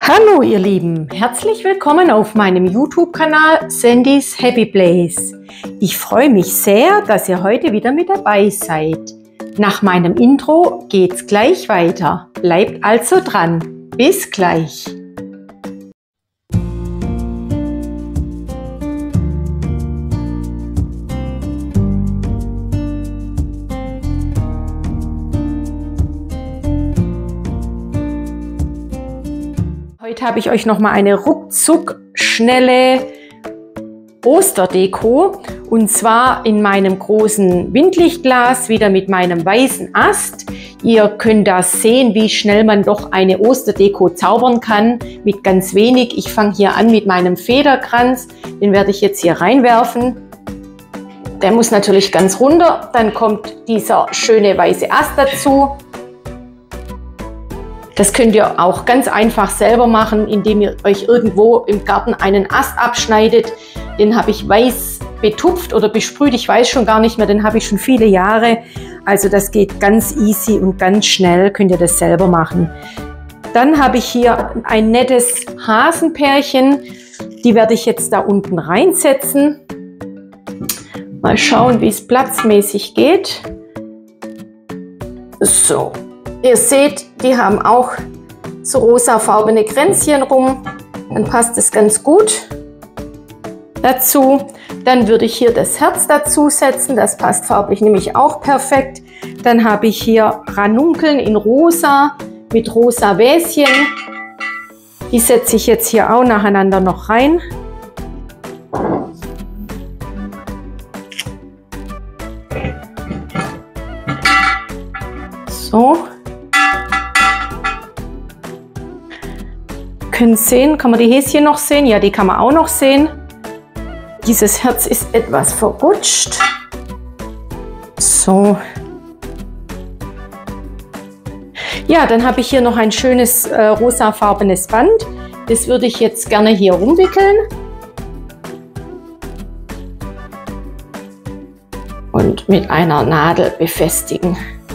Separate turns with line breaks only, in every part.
Hallo ihr Lieben, herzlich willkommen auf meinem YouTube-Kanal Sandys Happy Place. Ich freue mich sehr, dass ihr heute wieder mit dabei seid. Nach meinem Intro geht's gleich weiter. Bleibt also dran. Bis gleich. Heute habe ich euch noch mal eine ruckzuck schnelle Osterdeko, und zwar in meinem großen Windlichtglas, wieder mit meinem weißen Ast. Ihr könnt da sehen, wie schnell man doch eine Osterdeko zaubern kann mit ganz wenig. Ich fange hier an mit meinem Federkranz, den werde ich jetzt hier reinwerfen. Der muss natürlich ganz runter, dann kommt dieser schöne weiße Ast dazu. Das könnt ihr auch ganz einfach selber machen, indem ihr euch irgendwo im Garten einen Ast abschneidet. Den habe ich weiß betupft oder besprüht, ich weiß schon gar nicht mehr, den habe ich schon viele Jahre. Also das geht ganz easy und ganz schnell, könnt ihr das selber machen. Dann habe ich hier ein nettes Hasenpärchen, die werde ich jetzt da unten reinsetzen. Mal schauen, wie es platzmäßig geht. So. Ihr seht, die haben auch so rosafarbene Kränzchen rum, dann passt es ganz gut dazu. Dann würde ich hier das Herz dazu setzen, das passt farblich nämlich auch perfekt. Dann habe ich hier Ranunkeln in rosa mit rosa Wäschen. Die setze ich jetzt hier auch nacheinander noch rein. So. Können sehen, kann man die Häschen noch sehen? Ja, die kann man auch noch sehen. Dieses Herz ist etwas verrutscht. So. Ja, dann habe ich hier noch ein schönes rosafarbenes Band. Das würde ich jetzt gerne hier rumwickeln. Und mit einer Nadel befestigen.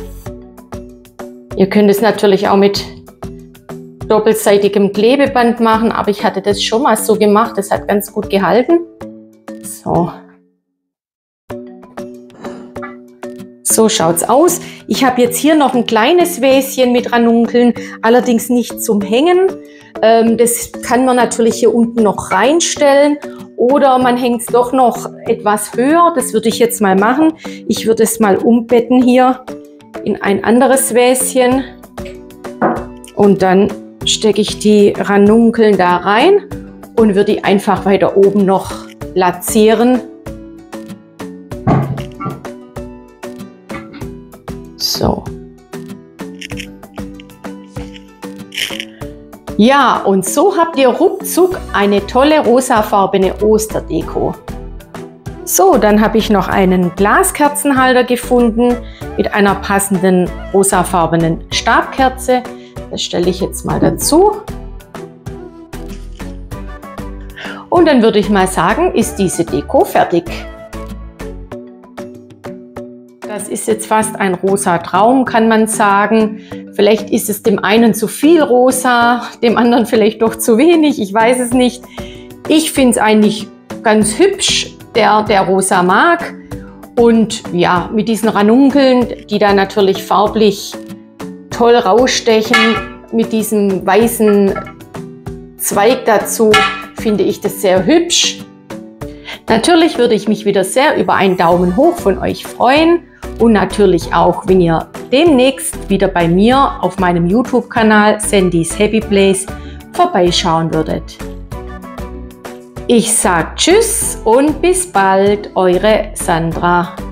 Ihr könnt es natürlich auch mit doppelseitigem Klebeband machen, aber ich hatte das schon mal so gemacht, das hat ganz gut gehalten. So schaut es aus. Ich habe jetzt hier noch ein kleines Wäschen mit Ranunkeln, allerdings nicht zum Hängen. Das kann man natürlich hier unten noch reinstellen oder man hängt es doch noch etwas höher. Das würde ich jetzt mal machen. Ich würde es mal umbetten hier in ein anderes Wäschen und dann stecke ich die Ranunkeln da rein und würde die einfach weiter oben noch platzieren. So. Ja, und so habt ihr ruckzuck eine tolle rosafarbene Osterdeko. So, dann habe ich noch einen Glaskerzenhalter gefunden mit einer passenden rosafarbenen Stabkerze. Das stelle ich jetzt mal dazu. Und dann würde ich mal sagen, ist diese Deko fertig. Das ist jetzt fast ein rosa Traum, kann man sagen. Vielleicht ist es dem einen zu viel rosa, dem anderen vielleicht doch zu wenig, ich weiß es nicht. Ich finde es eigentlich ganz hübsch, der rosa mag. Und ja, mit diesen Ranunkeln, die da natürlich farblich toll rausstechen, mit diesem weißen Zweig dazu, finde ich das sehr hübsch. Natürlich würde ich mich wieder sehr über einen Daumen hoch von euch freuen und natürlich auch, wenn ihr demnächst wieder bei mir auf meinem YouTube-Kanal Sandys Happy Place vorbeischauen würdet. Ich sage Tschüss und bis bald, eure Sandra.